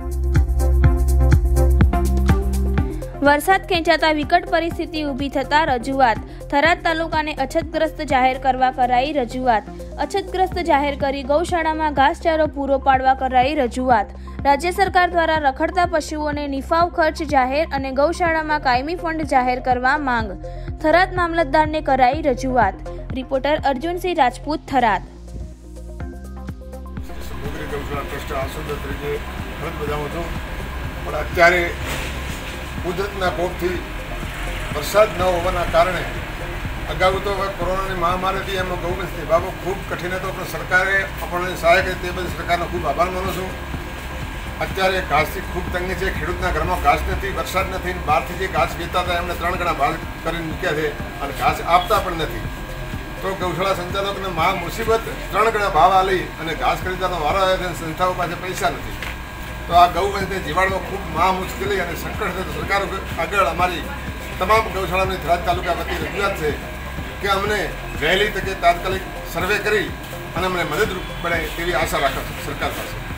वरसाद खेंचाता विकट परिस्थिति ऊभी थता रजूआत। थराद तालुकाने अछतग्रस्त जाहेर करवा कराई रजूआत। अछतग्रस्त जाहेर करी गौशाळामां घासचारो पूरो पाडवा कराई रजूआत। राज्य सरकार द्वारा रखड़ता पशुओने निफाव खर्च जाहेर अने गौशाळामां कायमी फंड जाहेर करवा मांग। थराद मामलतदारने कराई रजूआत। रिपोर्टर अर्जुनसिंह राजपूत, थराद। કુદરતના કોપથી વરસાદ ન હોવાના કારણે અગાઉ તો કોરોનાની મહામારીથી એમાં ગૌવંશની બાબત ખૂબ કઠિન હતો, પણ સરકારે આપણને સહાય કરી તે બદલ સરકારનો ખૂબ આભાર માનું છું। અત્યારે ઘાસથી ખૂબ તંગી છે, ખેડૂતના ઘરમાં ઘાસ નથી, વરસાદ નથી, બહારથી જે ઘાસ વેચતા હતા એમને 3 ગણા ભાવ કરીને મૂક્યા છે અને ઘાસ આપતા પણ નથી। તો ગૌશાળા સંચાલકને મહા મુસીબત 3 ગણા ભાવ આલી અને ઘાસ ખરીદવાનો વારો આવ્યો છે, સંસ્થાઓ પાસે પૈસા નથી। तो आ गौवंशने जीवाड़वा खूब महा मुश्केली और संकट है। तो सरकार आगे अमरी तमाम गौशाला में थराद तालुका वती रजूआत है कि अमने वहेली तके तात्कालिक सर्वे करी अने अमने मददरूप बने तेवी आशा राखा सरकार पासे।